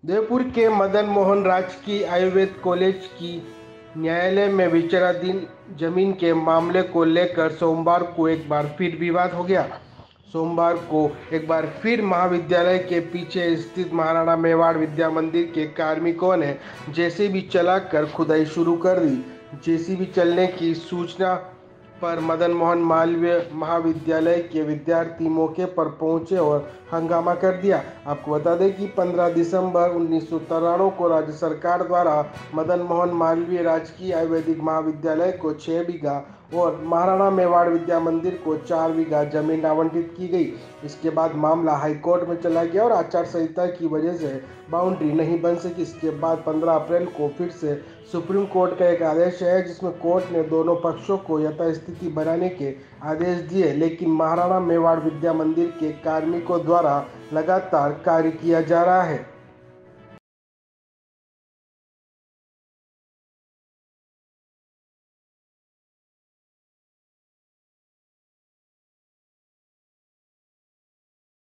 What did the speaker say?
जयपुर के मदन मोहन राजकीय आयुर्वेद कॉलेज की न्यायालय में विचाराधीन जमीन के मामले को लेकर सोमवार को एक बार फिर विवाद हो गया। सोमवार को एक बार फिर महाविद्यालय के पीछे स्थित महाराणा मेवाड़ विद्या मंदिर के कार्मिकों ने जेसीबी चलाकर खुदाई शुरू कर दी। जेसीबी चलने की सूचना पर मदन मोहन मालवीय महाविद्यालय के विद्यार्थी मौके पर पहुंचे और हंगामा कर दिया। आपको बता दें कि 15 दिसंबर 1993 को राज्य सरकार द्वारा मदन मोहन मालवीय राजकीय आयुर्वेदिक महाविद्यालय को 6 बीघा और महाराणा मेवाड़ विद्या मंदिर को 4 बीघा जमीन आवंटित की गई। इसके बाद मामला हाईकोर्ट में चला गया और आचार संहिता की वजह से बाउंड्री नहीं बन सकी। इसके बाद 15 अप्रैल को फिर से सुप्रीम कोर्ट का एक आदेश है जिसमें कोर्ट ने दोनों पक्षों को यथास्थिति बनाने के आदेश दिए, लेकिन महाराणा मेवाड़ विद्या मंदिर के कार्मिकों द्वारा लगातार कार्य किया जा रहा है।